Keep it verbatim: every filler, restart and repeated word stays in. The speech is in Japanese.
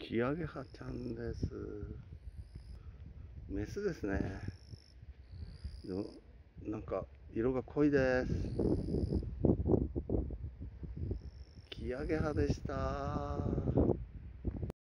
キアゲハちゃんです。メスですね。でもなんか色が濃いです。キアゲハでした。